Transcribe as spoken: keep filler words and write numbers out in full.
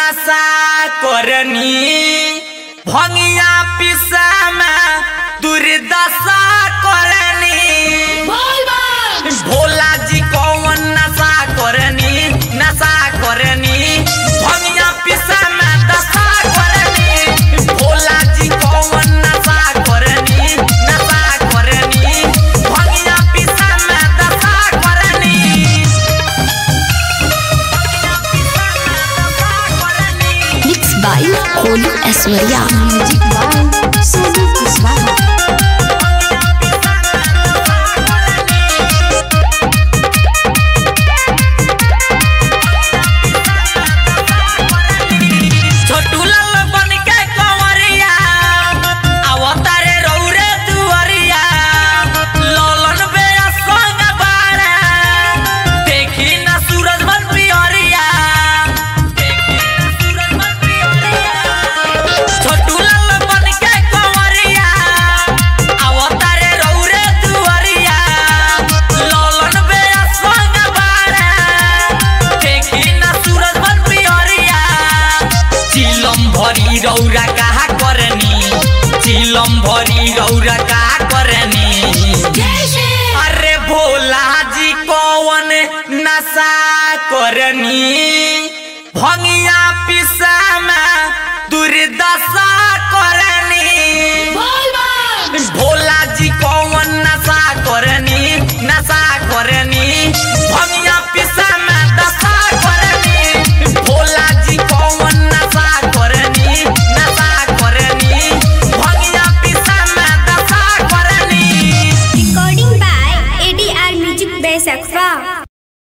नशा करनी भंगिया पिसा में दुर्दशा करनी भोला जी कौन नशा करनी नशा करनी भंगिया पिसा में दशा करनी भोला जी कौन नशा करनी नशा करनी भंगिया पिसा में दशा करनी mix by Holi Aishwarya music by Sonu Kushwaha. भरी रौरा कहा करनी चिलम भरी रौरा कहा करनी अरे भोला जी कौन नशा करनी भंगिया पिसा में दुर्दशा करनी भोला जी कौन नशा करनी नशा करनी भंगिया पिसा में दशा करनी भोला जी कौन नशा करनी नशा करनी भंगिया पिसा में दशा करनी। Recording by A D R Music by Sakfa।